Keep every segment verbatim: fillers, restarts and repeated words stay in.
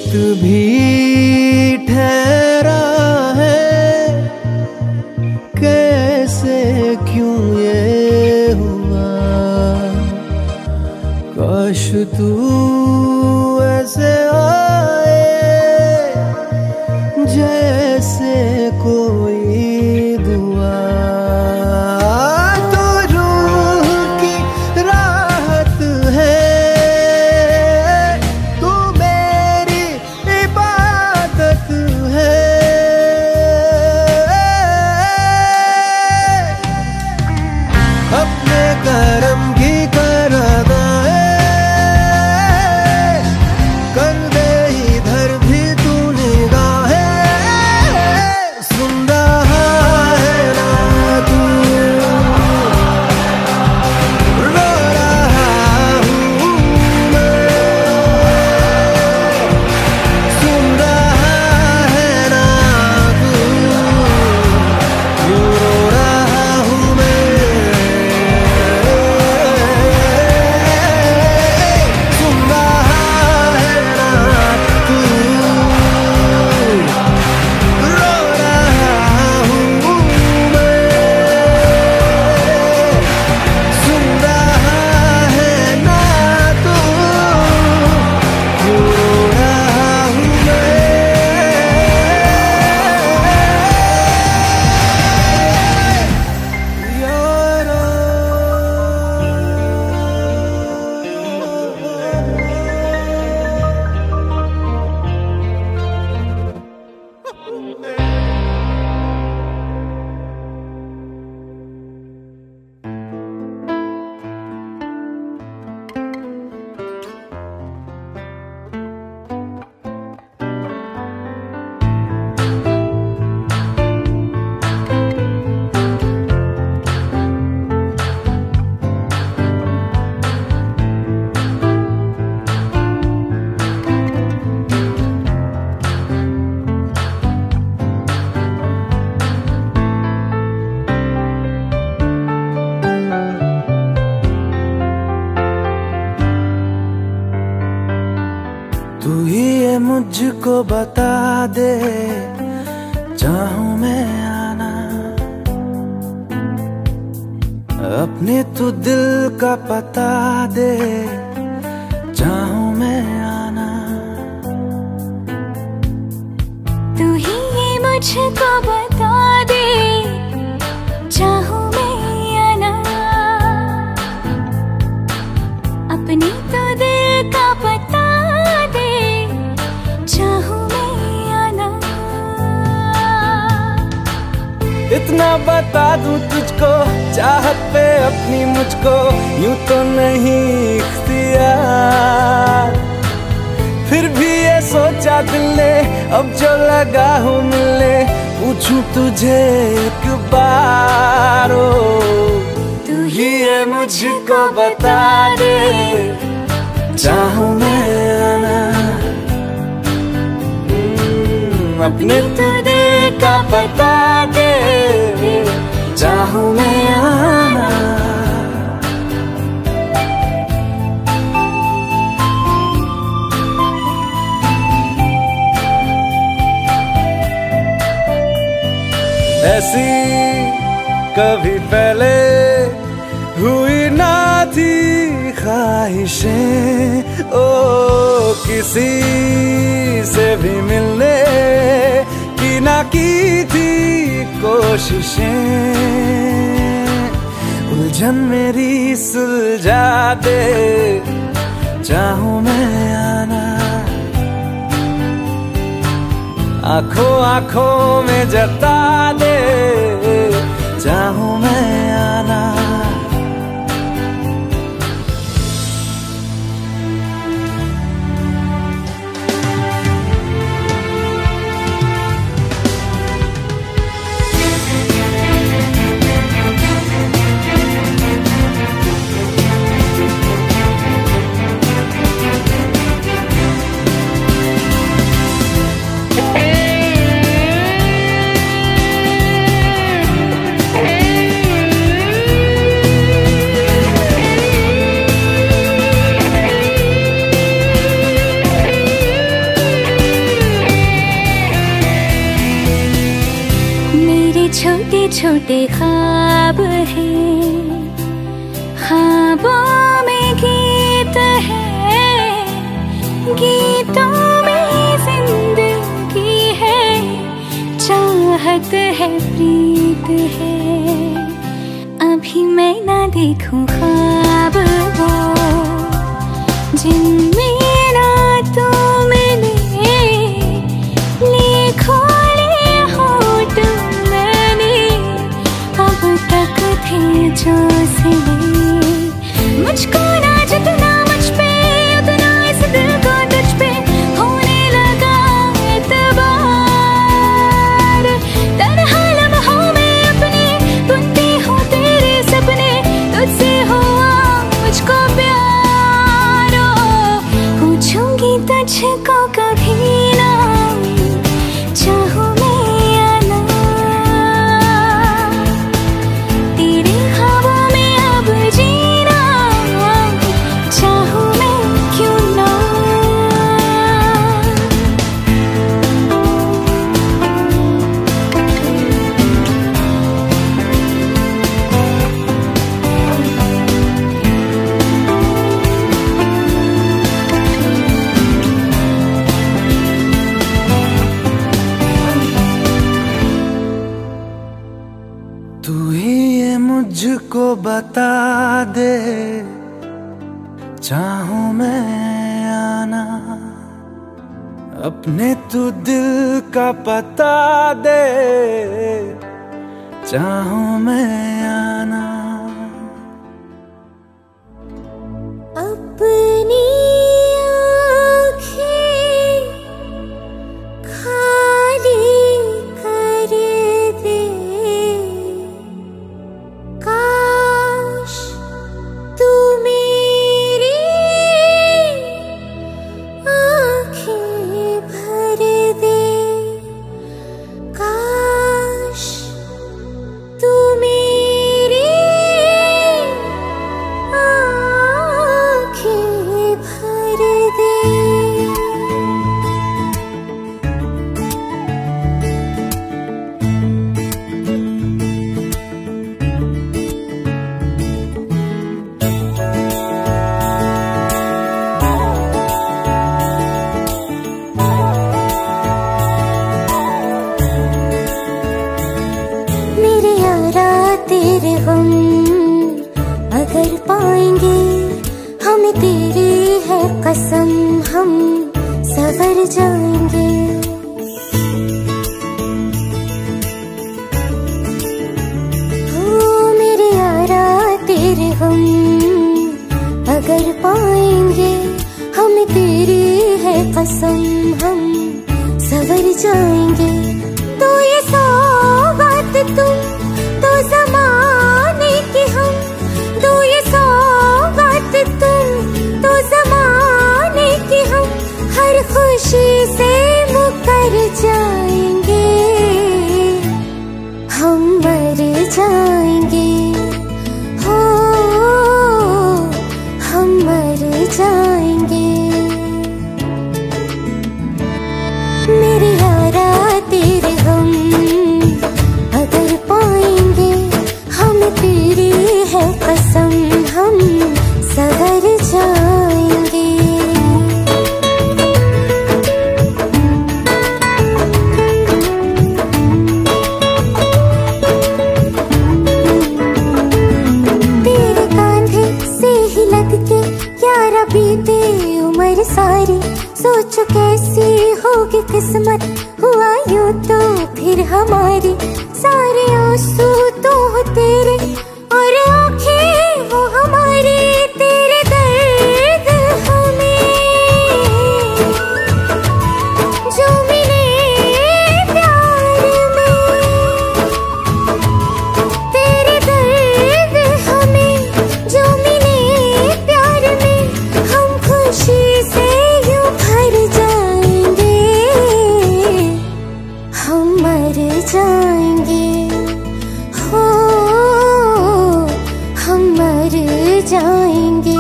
वक्त भी ठहरा है, कैसे क्यों ये हुआ। काश तू ऐसे आए जैसे कोई दुआ। तो रूह की राहत है, तू मेरी इबादत है। अपने करम की कर अदाए कर दे, इधर भी तू निगाहें। सुन रहा है ना तू, रो रहा हूँ मैं। सुन रहा है ना तू, यूं रो रहा हूँ मैं। सुन रहा है ना तू, रो रहा हूँ मैं। सुन रहा है ना तू, यूं रो रहा हूँ मैं। यारा तू ही ये मुझको बता दे, चाहूं मैं आना। अपने तू दिल का पता दे, चाहूं मैं आना। तू ही ये मुझको बता दे, चाहूं मैं आना। अपनी तो दिल का पता दे, चाहूं मैं आना। इतना बता दूं तुझको, चाहत पे अपनी मुझको यूं तो नहीं इख्तियार। फिर भी ये सोचा दिल ने, अब जो लगा हूँ मिलने, पूछूं तुझे एक बार। ओ तू ही ये मुझको बता दे, चाहूं मैं आना। हम्म, अपने तू दिल का पता दे, चाहूं मैं आना। ऐसी कभी पहले हुई ना थी ख्वाहिशें, ओ किसी से भी मिलने की ना की थी कोशिशें। उलझन मेरी सुलझा दे, चाहूं मैं आना। आंखों आंखों में जता दे, चाहूं मैं आना। टूटे ख्वाब है, ख्वाबों में गीत है, गीतों में जिंदगी है, चाहत है, प्रीत है। अभी मैं ना देखूं ख्वाब वो जिनमें ना तू मिले, लिखो ले होठ मैंने अब तक थे जो सिले। मुझको ना जितना मुझ पे उतना इस दिल को तुझ पे होने लगा एतबार। तन्हा लम्हों में अपने बुनती हूँ तेरे सपने, तुझसे हुआ मुझको प्यार। पूछूंगी तुझको कभी ना, चाहूँ मैं या ना, तेरे ख्वाबों में अब जीना, चाहूँ मैं क्यों ना। तू ही ये मुझको बता दे, चाहूं मैं आना, अपने तू दिल का पता दे, चाहूं मैं आना। अपनी आँखें खाली कर दे, काश तू मेरी आँखें भर दे, काश तू मेरी आँखें भर दे। मेरे यारा तेरे गम अगर पाएंगे, हमें तेरी है कसम, हम सवर जाएंगे। हो मेरे यारा तेरे गम अगर पाएंगे, हमें तेरी है कसम, हम सवर जाएंगे। तो ये सौगात तुम तो ज़माने की हम, तो ये सौगात तुम तो ज़माने की हम, हर खुशी से मुकर जाएंगे, हम मर जाएंगे। हो हम मर जाएंगे। मेरे यारा तेरे हम अगर पाएंगे, हमें तेरी है कसम, हम सवर जाएंगे। तेरे कांधे से ही लग के यारा बीते उम्र सारी, सोचो कैसी होगी किस्मत, हुआ यूं तो फिर हमारी। सारे आंसू तो हो तेरे और आंखें वो हमारी, तेरे दर्द हमें जो मिले प्यार में, तेरे दर्द हमें जो मिले प्यार में, हम खुशी से यूं भर जाएंगे, हम मर जाएंगे। हो हम मर जाएंगे।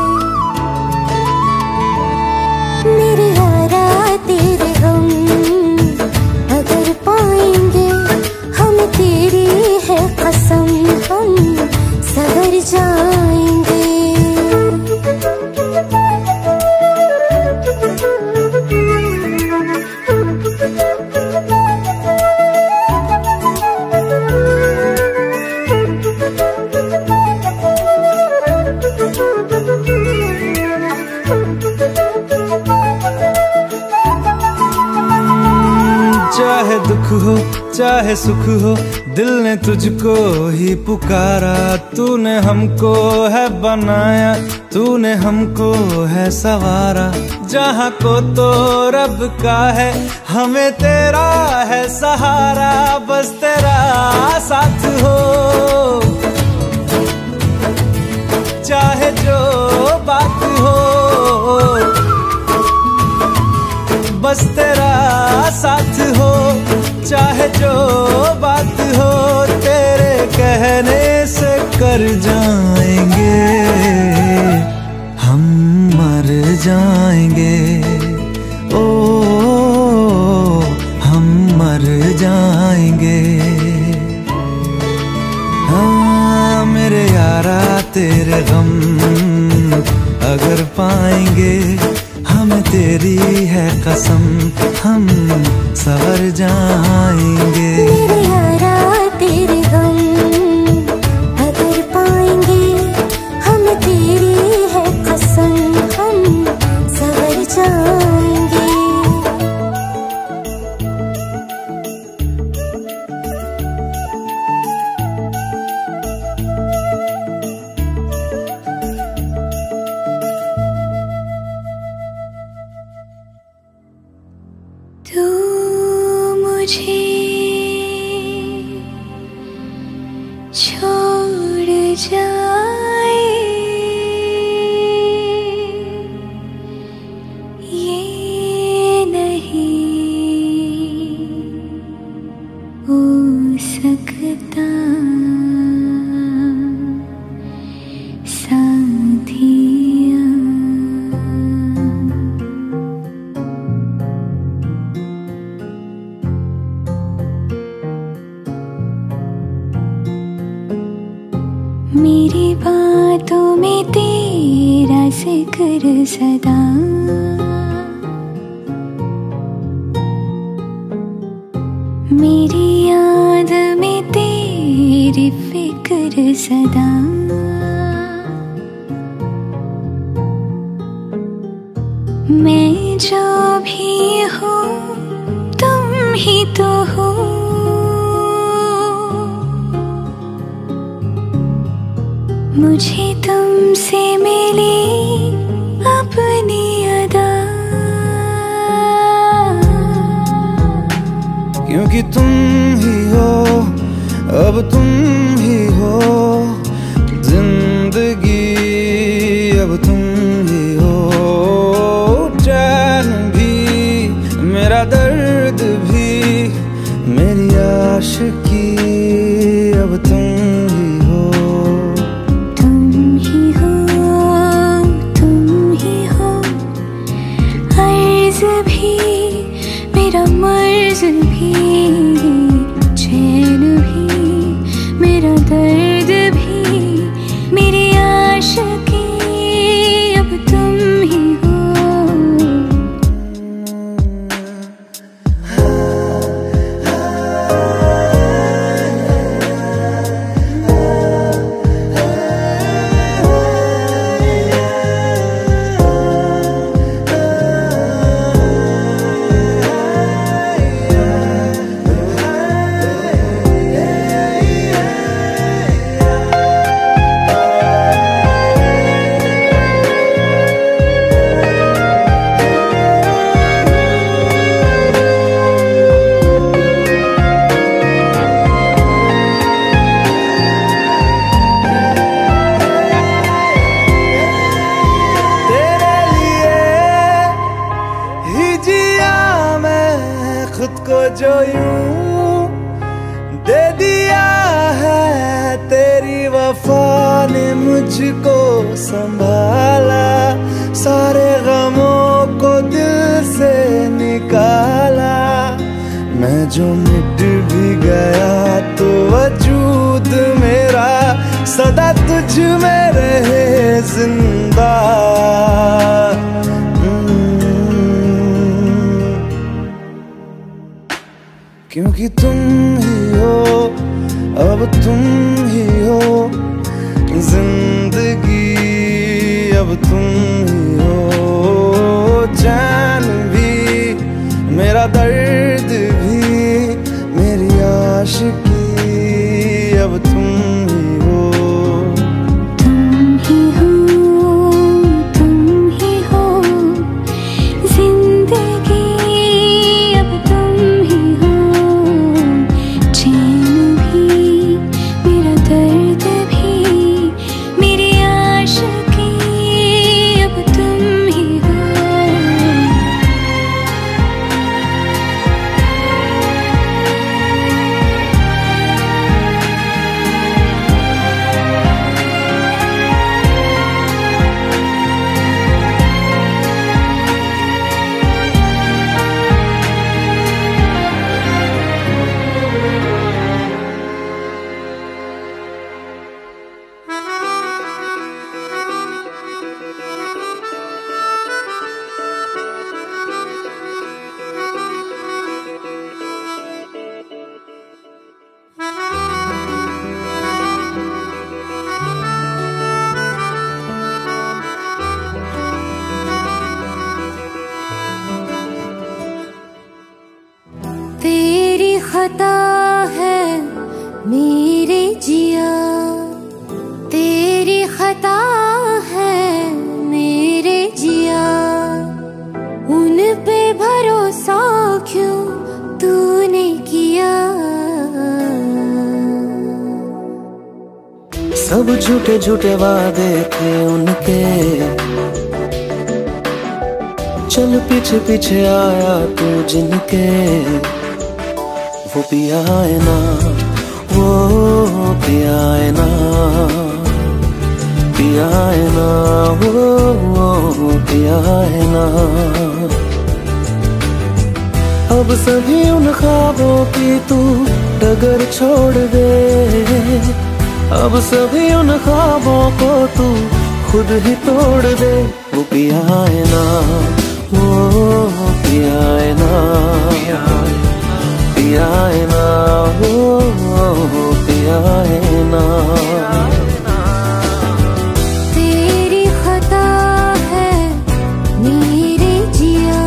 मेरे यारा तेरे हम अगर पाएंगे, हम तेरी है दुख हो चाहे सुख हो, दिल ने तुझको ही पुकारा। तूने हमको है बनाया, तूने हमको है सवारा। जहाँ को तो रब का है, हमें तेरा है सहारा। बस तेरा साथ हो, चाहे जो बात हो, बस तेरा साथ हो, चाहे जो बात हो। तेरे कहने से कर जाएंगे, हम मर जाएंगे। ओ, हम मर जाएंगे। हाँ मेरे यारा तेरे गम अगर पाएंगे, हमें तेरी है कसम, हम सवर जाएंगे। मेरे यारा तेरे गम अगर पाएंगे, हमें तेरी है कसम, हम सवर जाएंगे। तू मुझे छोड़ जाए, ये नहीं हो सकता साथिया। मेरी बातों में तेरा जिक्र सदा, मेरी याद में तेरी फिक्र सदा। मैं जो भी हूँ तुम ही तो हो, मुझे तुमसे मिली अपनी अदा। क्योंकि तुम ही हो, अब तुम ही हो जिंदगी, अब तुम ही हो चैन भी, मेरा दर्द भी, मेरी आशिकी, अब तुम ही हो। तुम ही हो, तुम ही हो, अर्ज़ भी, मेरा मर्ज़ भी, चैन भी, मेरा दर्द भी, मेरी आशिकी, अब तुम ही हो। खुद को जो यूं दे दिया है, तेरी वफा ने मुझको संभाला। सारे गमों को दिल से निकाला। मैं जो मिट भी गया तो वजूद मेरा सदा तुझ में रहे जिंदा। क्योंकि तुम ही हो, अब तुम ही हो जिंदगी, अब तुम ही हो चैन भी, मेरा दर्द भी, खता है मेरे जिया, तेरी खता है मेरे जिया, उन पे भरोसा क्यों तूने किया। सब झूठे झूठे वादे थे उनके, चल पीछे पीछे आया तू जिनके, वो पिया है ना, वो पिया है ना, पिया है ना, वो, वो पिया है ना। अब सभी उन ख्वाबों की तू डगर छोड़ दे, अब सभी उन ख्वाबों को तू खुद ही तोड़ दे। वो पिया है ना, वो पिया है ना, पिया है ना, वो पिया है ना। तेरी खता है मेरे जिया,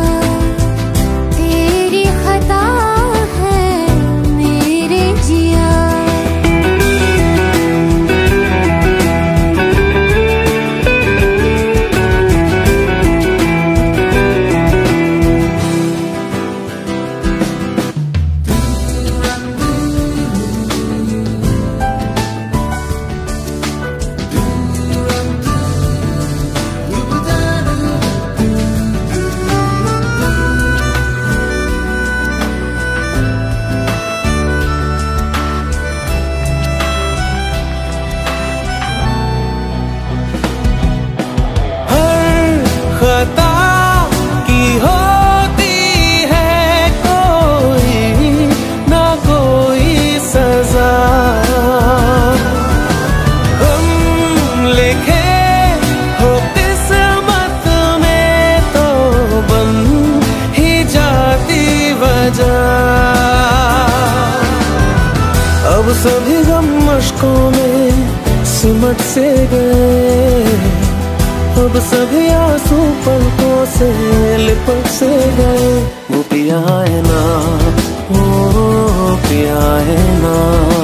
तेरी खता है मेरे जिया। खता की होती है कोई ना कोई सजा, हम लिखे हो किस्मत में तो बन ही जाती वजह। अब सभी गम मुश्कों में सिमट से गए, अब सभी आंसू पलकों से लिपट से गए। वो पिया है ना, वो पिया है ना,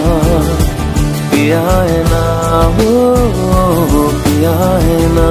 पिया है ना, वो पिया है ना।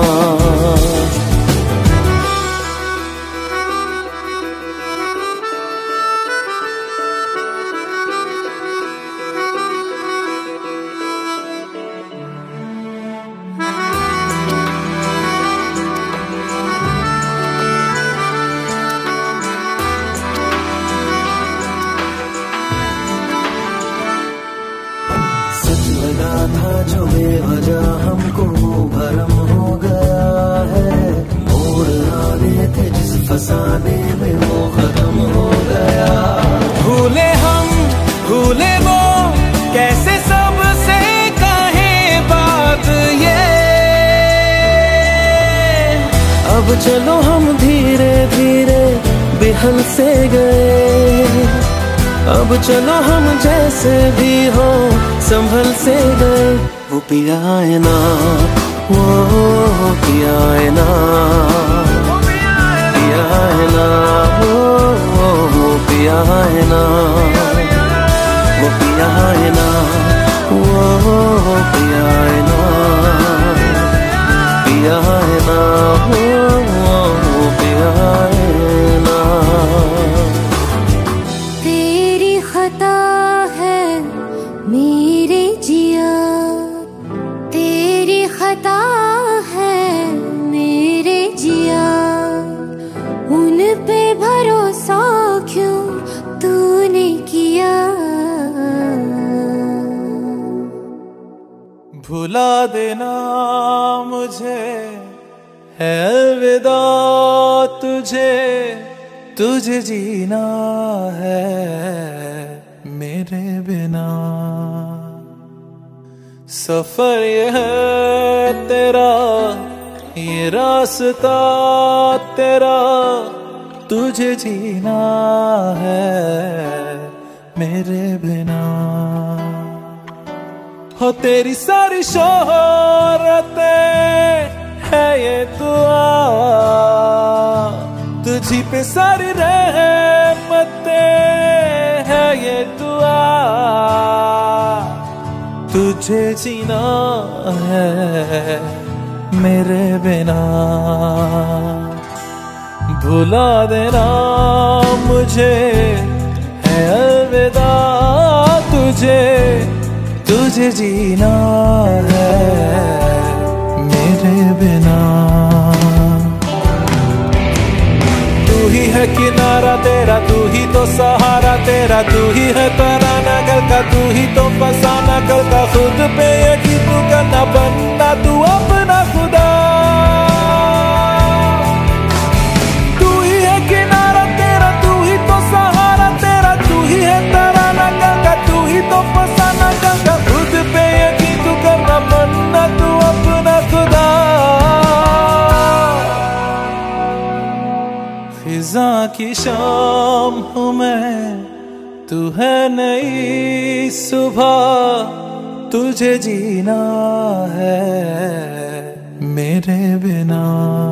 लगा था जो बेवजह हमको भरम हो गया है, मोड़ आने थे जिस फसाने में वो खत्म हो गया। भूले हम भूले वो कैसे सबसे कहे बात ये, अब चलो हम धीरे धीरे बिहल से गए, अब चलो हम जैसे भी हो संभल से गए। वो पिया है ना, वो पिया है ना, पिया है ना, वो पिया है ना, वो पिया है ना, वो पिया है ना, पिया है ना, वो पिया है ना। तेरी खता है मेरे जिया, तेरी खता है मेरे जिया, उन पे भरोसा क्यों तूने किया। भुला देना मुझे है अलविदा तुझे, तुझे जीना है मेरे बिना। सफर ये है तेरा, ये रास्ता तेरा, तुझे जीना है मेरे बिना। हो तेरी सारी शोहरतें है ये दुआ, तुझी पे सारी रहमतें है ये तुझे जीना है मेरे बिना। भुला देना मुझे है अलविदा, तुझे तुझे जीना है मेरे बिना। तू ही है किनारा तेरा, तू ही तो सहारा तेरा, तू ही है तराना कल का, तू ही तो फसाना कल का। खुद पे यकीन तू करना, बनना तू अपना खुदा। तू ही है किनारा तेरा, तू ही तो सहारा तेरा, तू ही है तराना कल का, तू ही तो फसाना कल का। खुद पे यकीन तू करना, बनना तू अपना खुदा। फिजा की शाम हूँ मैं, तू है नई सुबह, तुझे जीना है मेरे बिना।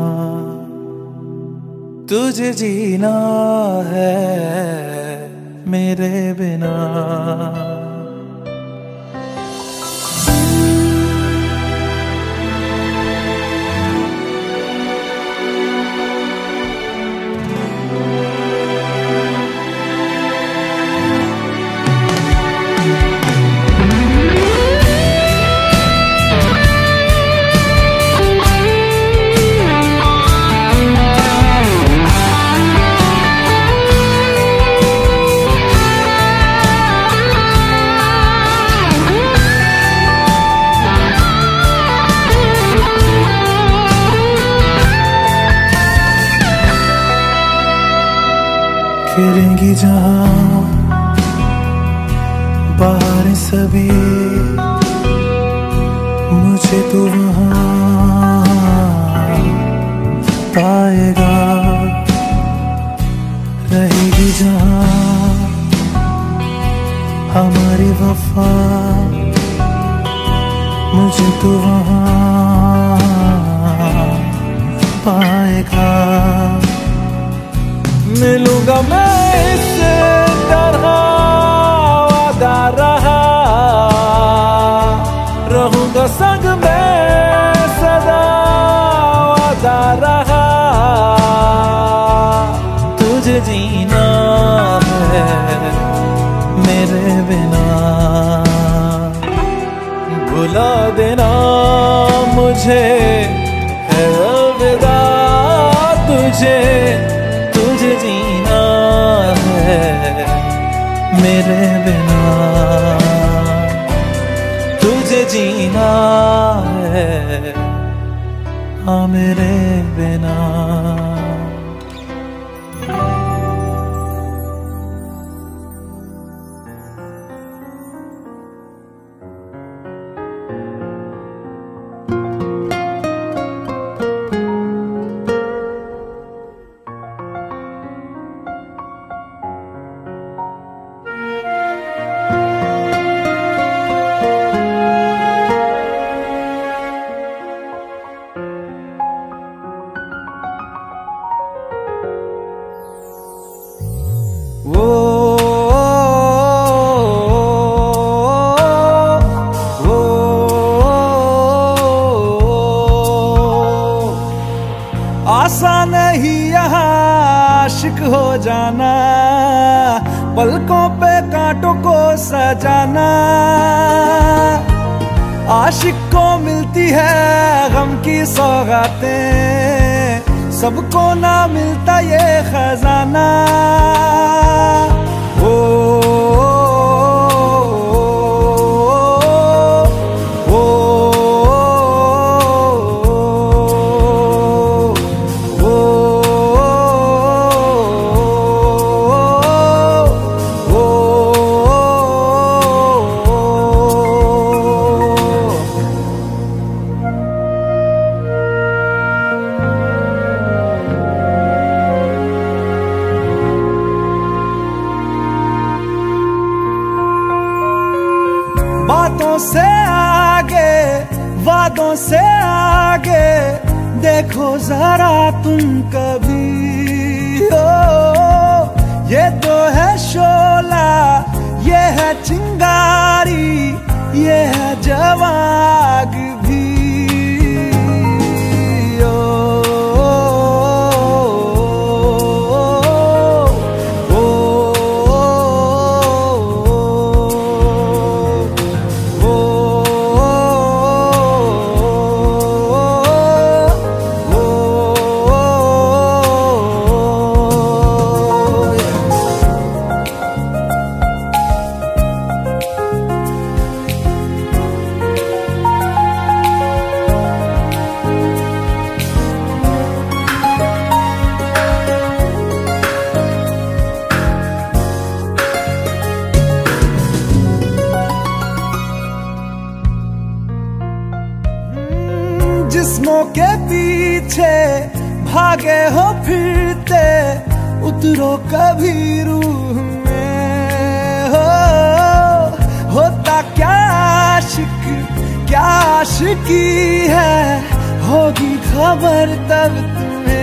तुझे जीना है मेरे बिना। फिरेंगी जहाँ बाहर सभी, मुझे तो वहाँ पाएगा। रहेगी जहाँ हमारी वफा, मुझे तो वहाँ पाएगा। मिलूंगा मैं इस तरह वादा रहा, रहूंगा संग में सदा वादा रहा। तुझे जीना है मेरे बिना। भुला देना मुझे है अलविदा, तुझे तुझे जीना है मेरे बिना। तुझे जीना है हाँ मेरे बिना। वो वो आसान नहीं यहाँ आशिक हो जाना, पलकों पे कांटों को सजाना। आशिक को मिलती है गम की सौगातें, सबको ना मिलता ये खजाना। ओ, ओ, ओ, बातों से आगे वादों से आगे देखो जरा तुम कभी। ओ ये तो है शोला ये है चिंगारी, ये है जवाब भी। ओ, ओ, ओ, जिस्मों के पीछे भागे हो फिरते, उतरो कभी रूह में। हो होता क्या आशिक क्या आशिकी है, होगी खबर तब तुम्हें।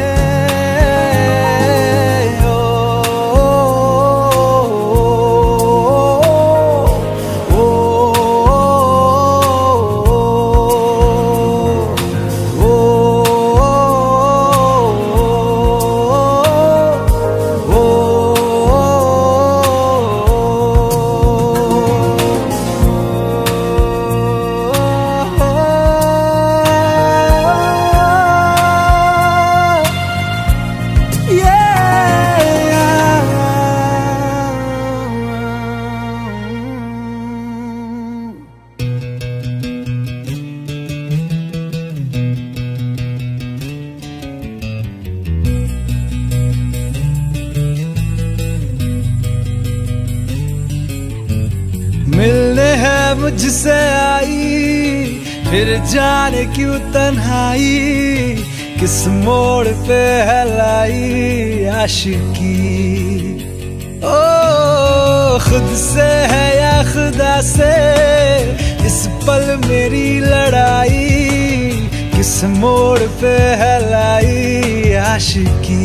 मिलने है मुझसे आई, फिर जाने क्यों तन्हाई, किस मोड़ पे है लाई आशिकी। ओ खुद से है या खुदा से, इस पल मेरी लड़ाई, किस मोड़ पे है लाई आशिकी।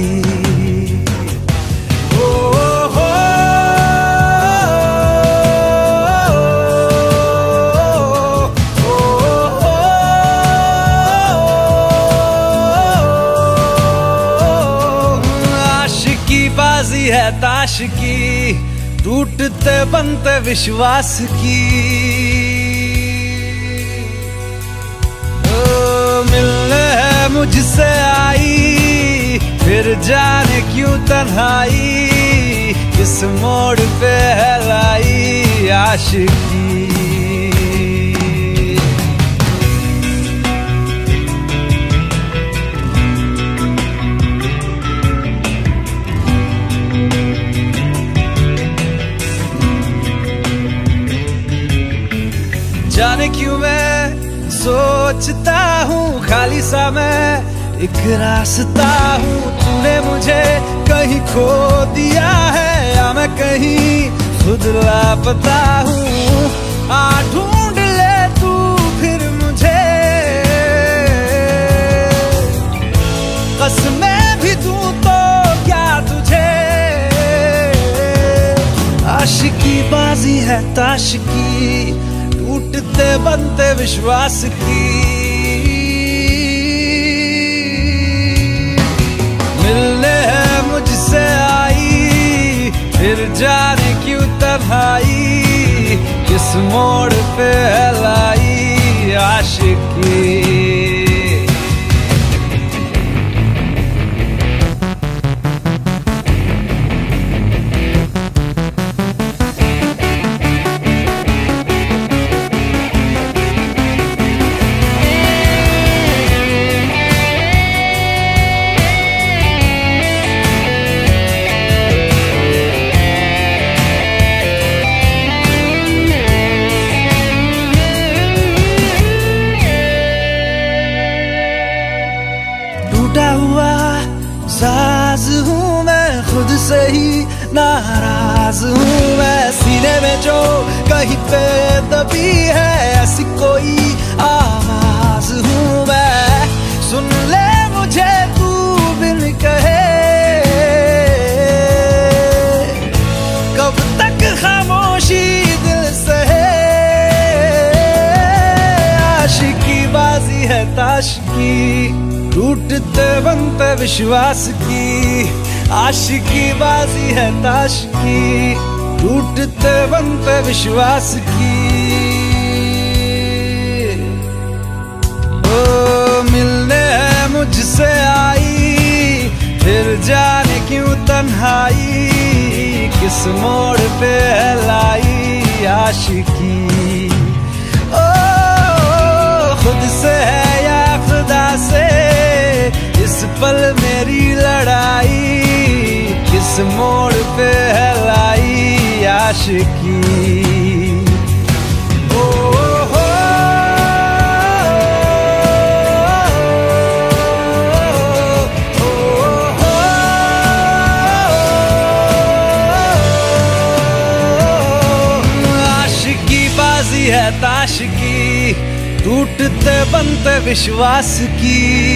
बाजी है ताश की, टूटते बनते विश्वास की। ओ मिलने है मुझसे आई, फिर जाने क्यों तन्हाई, किस मोड़ पे है लाई आशिकी। जाने क्यों मैं सोचता हूँ खाली सा मैं एक रास्ता हूँ, तूने मुझे कहीं खो दिया है या मैं कहीं खुद लापता हूँ। आ ढूंढ ले तू फिर मुझे, कसमें भी दूँ तो क्या तुझे। आशिकी बाजी है ताश की, टूटते बनते विश्वास की। मिलने है मुझसे आई, फिर जाने क्यों तन्हाई, किस मोड़ पे है लाई आशिकी। टूटा हुआ साज हूँ मैं, खुद से ही नाराज हूँ मैं। सीने में जो कहीं पे दबी है, ऐसी कोई आवाज हूँ मैं। सुन ले मुझे तू बिन कहे, कब तक खामोशी दिल सहे। टूटते बनते विश्वास की आशिकी बाजी है ताश की, टूटते बनते विश्वास की। ओ मिलने है मुझसे आई, फिर जाने क्यों तन्हाई, किस मोड़ पे है लाई आशिकी। ओ खुद से है या खुदा से, इस पल मेरी लड़ाई, किस मोड़ पे है लाई आशिकी। ओ हो आशिकी बाजी है ताश की, टूटते बनते विश्वास की।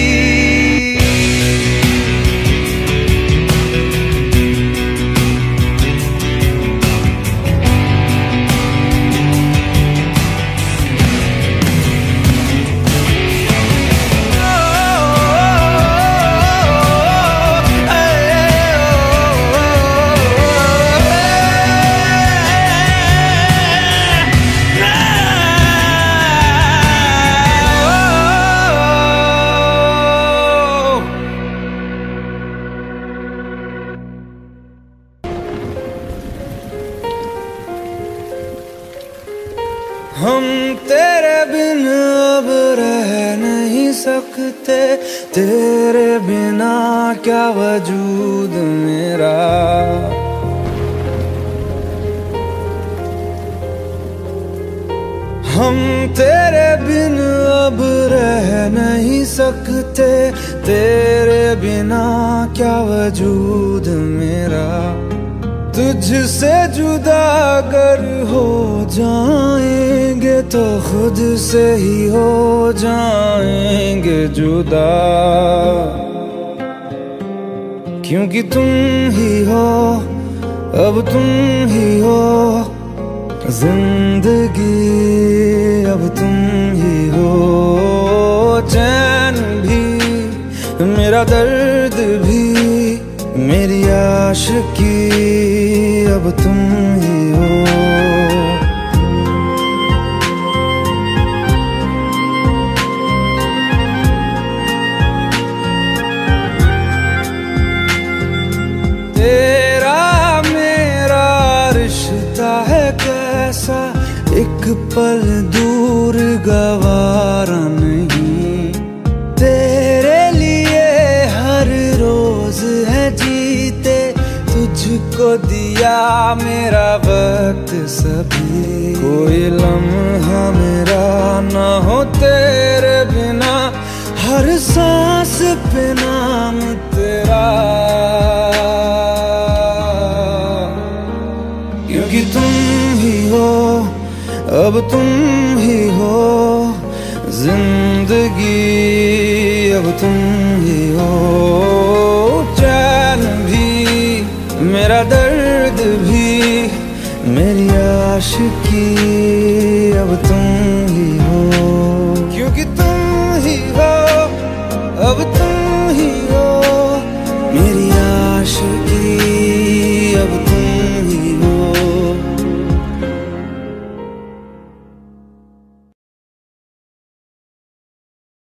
हम तेरे बिन अब रह नहीं सकते, तेरे बिना क्या वजूद मेरा। हम तेरे बिन अब रह नहीं सकते, तेरे बिना क्या वजूद मेरा। तुझसे जुदा अगर हो जाएंगे तो खुद से ही हो जाएंगे जुदा, क्योंकि तुम ही हो, अब तुम ही हो जिंदगी, अब तुम ही हो चैन भी, मेरा दर्द भी, मेरी आशिकी, अब तुम ही हो। तेरा मेरा रिश्ता है कैसा, एक पल दूर गवारा नहीं, तेरे लिए हर रोज है जीते, तुझको दिया मेरा वक्त सभी। कोई लम्हा मेरा ना हो तेरे बिना, हर सांस पे नाम तेरा, क्योंकि तुम ही हो, अब तुम ही हो जिंदगी, अब तुम ही हो चैन भी, मेरा दर्द भी, मेरी आशिकी, अब तुम